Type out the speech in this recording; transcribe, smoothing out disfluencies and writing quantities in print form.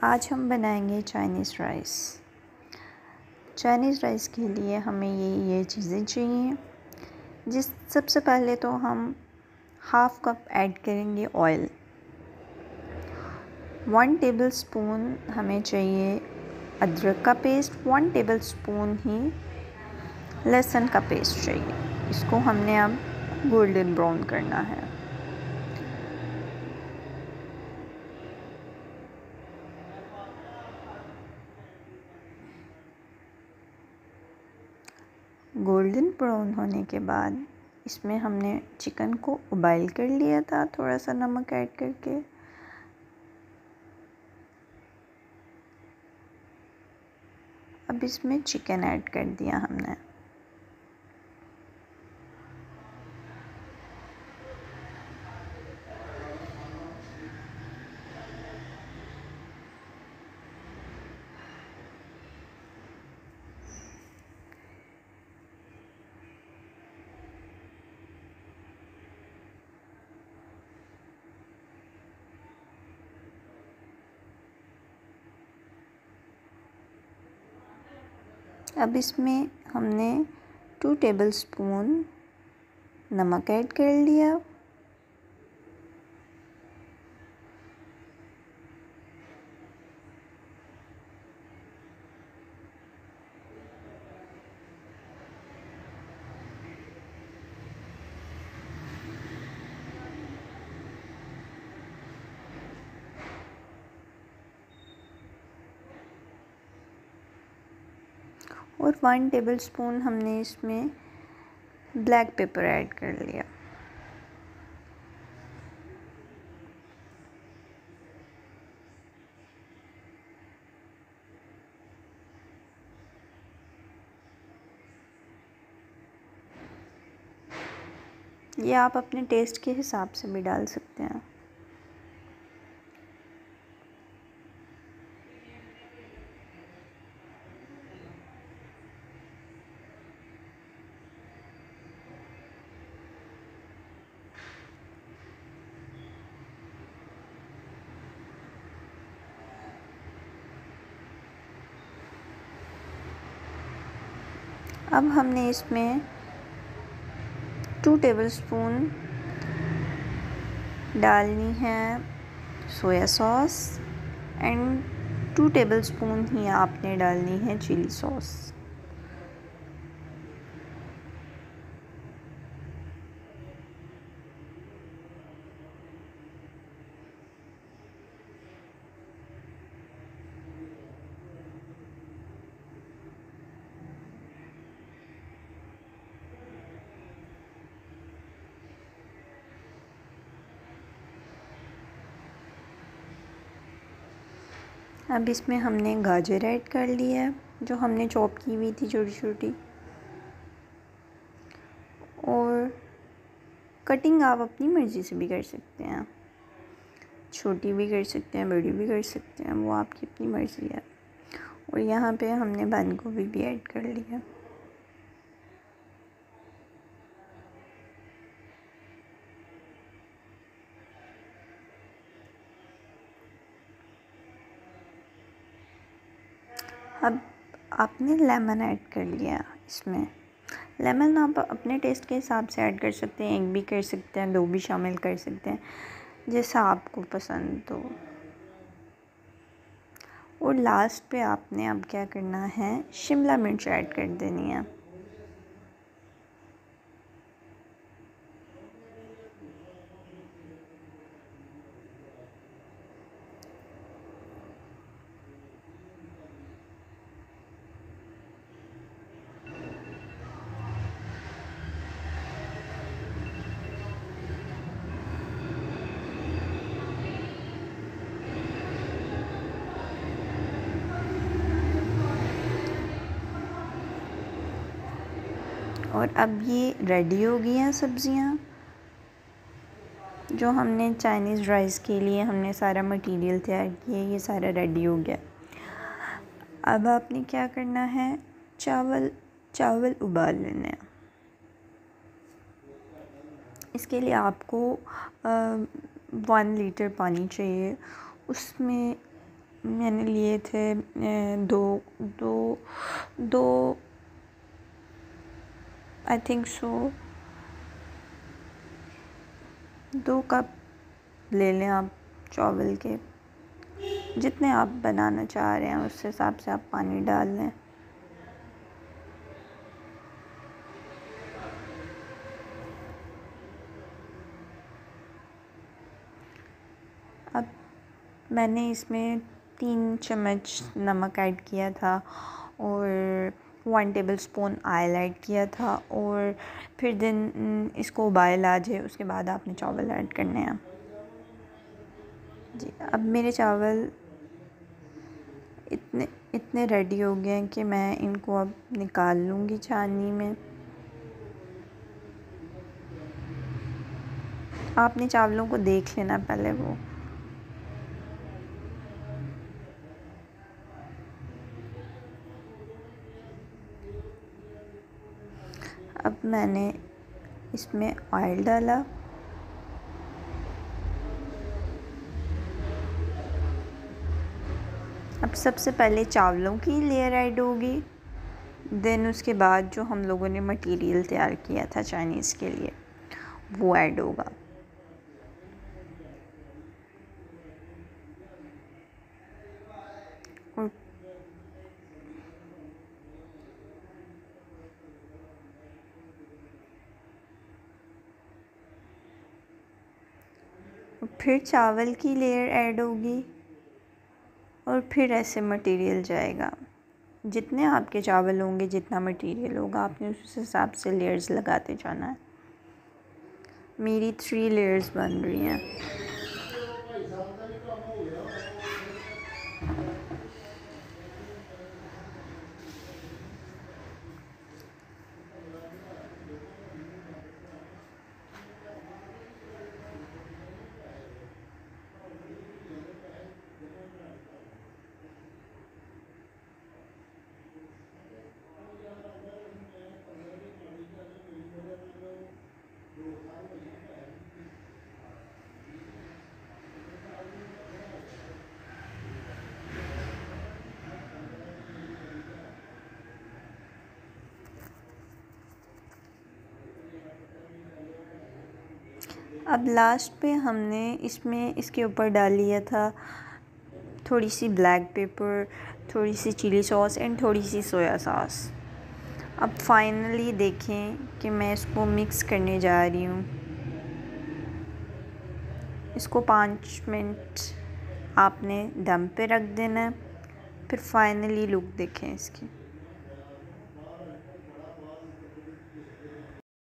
आज हम बनाएंगे चाइनीज़ राइस। चाइनीज़ राइस के लिए हमें ये चीज़ें चाहिए। सबसे पहले तो हम हाफ़ कप ऐड करेंगे ऑयल। 1 टेबलस्पून हमें चाहिए अदरक का पेस्ट, 1 टेबलस्पून ही लहसुन का पेस्ट चाहिए। इसको हमने अब गोल्डन ब्राउन करना है। गोल्डन ब्राउन होने के बाद इसमें हमने चिकन को उबाइल कर लिया था, थोड़ा सा नमक ऐड करके। अब इसमें चिकन ऐड कर दिया हमने। अब इसमें हमने 2 टेबलस्पून नमक ऐड कर लिया। और 1 टेबलस्पून हमने इसमें ब्लैक पेपर ऐड कर लिया। ये आप अपने टेस्ट के हिसाब से भी डाल सकते हैं। अब हमने इसमें 2 टेबलस्पून डालनी है सोया सॉस एंड 2 टेबलस्पून ही आपने डालनी है चिली सॉस। अब इसमें हमने गाजर ऐड कर लिया है, जो हमने चॉप की हुई थी छोटी छोटी। और कटिंग आप अपनी मर्ज़ी से भी कर सकते हैं, छोटी भी कर सकते हैं, बड़ी भी कर सकते हैं, वो आपकी अपनी मर्ज़ी है। और यहाँ पे हमने बंद गोभी भी ऐड कर लिया। अब आपने लेमन ऐड कर लिया इसमें। लेमन आप अपने टेस्ट के हिसाब से ऐड कर सकते हैं, 1 भी कर सकते हैं, 2 भी शामिल कर सकते हैं, जैसा आपको पसंद हो। और लास्ट पे आपने अब क्या करना है, शिमला मिर्च ऐड कर देनी है। और अब ये रेडी हो गई हैं सब्ज़ियाँ, जो हमने चाइनीज़ राइस के लिए हमने सारा मटेरियल तैयार किया, ये सारा रेडी हो गया। अब आपने क्या करना है, चावल उबाल लेने हैं। इसके लिए आपको 1 लीटर पानी चाहिए, उसमें मैंने लिए थे दो दो दो आई थिंक सो 2 कप ले लें आप चावल के। जितने आप बनाना चाह रहे हैं उस हिसाब से आप पानी डाल लें। अब मैंने इसमें 3 चम्मच नमक ऐड किया था और 1 टेबलस्पून ऑयल ऐड किया था, और फिर इसको उबाल आ जाए उसके बाद आपने चावल ऐड करने हैं। जी, अब मेरे चावल इतने इतने रेडी हो गए हैं कि मैं इनको अब निकाल लूँगी छाननी में। आपने चावलों को देख लेना पहले वो। अब मैंने इसमें ऑयल डाला, अब सबसे पहले चावलों की लेयर ऐड होगी, देन उसके बाद जो हम लोगों ने मटेरियल तैयार किया था चाइनीज़ के लिए वो ऐड होगा। और फिर चावल की लेयर ऐड होगी और फिर ऐसे मटेरियल जाएगा। जितने आपके चावल होंगे, जितना मटेरियल होगा, आपने उस हिसाब से लेयर्स लगाते जाना है। मेरी 3 लेयर्स बन रही हैं। अब लास्ट पे हमने इसमें इसके ऊपर डाल लिया था थोड़ी सी ब्लैक पेपर, थोड़ी सी चिली सॉस एंड थोड़ी सी सोया सॉस। अब फाइनली देखें कि मैं इसको मिक्स करने जा रही हूँ। इसको 5 मिनट आपने दम पे रख देना है। फिर फाइनली लुक देखें इसकी।